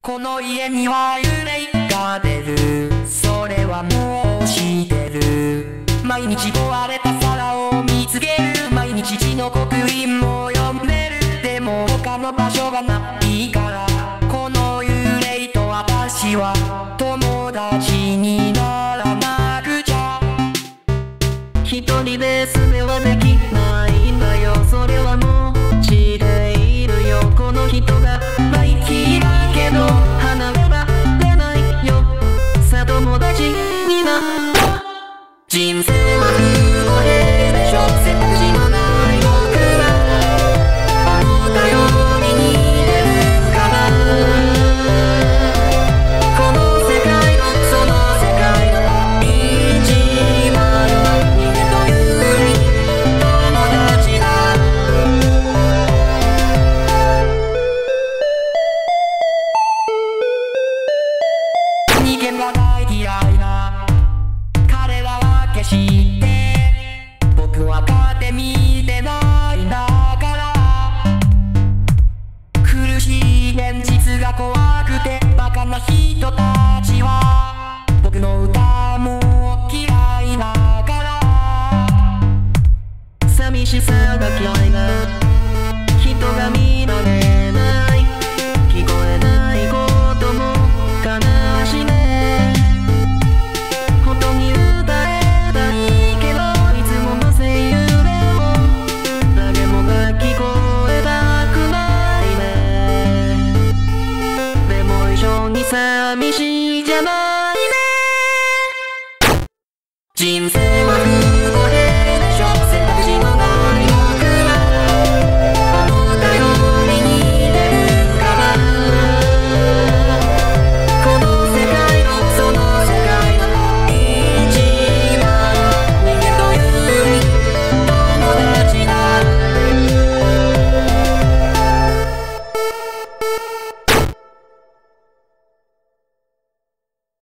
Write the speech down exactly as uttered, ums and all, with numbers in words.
この家には幽霊が出る、それはもう知ってる。毎日壊れた皿を見つける、毎日字の刻印も読んでる。でも他の場所がないから、この幽霊と私は友達にならなくちゃ。一人で全てはできないんだよ、それはもう知っているよ。この人が大嫌いだけど離れられないよ。さあ友達になった人生は不公平でしょ。選択肢のない僕は思ったより似てるから、この世界のその世界の一番人間と幽霊友達だ。人間が大嫌いな彼らは決して僕は勝手見てないんだから。苦しい現実が怖くてバカな人たちは僕の歌も嫌いだから。寂しさが嫌いな人が見られない、聞こえないことも悲しいね。本当に歌えたいけどいつもの声優でも誰もが聞こえたくないね。でも一緒に寂しいじゃないね。人生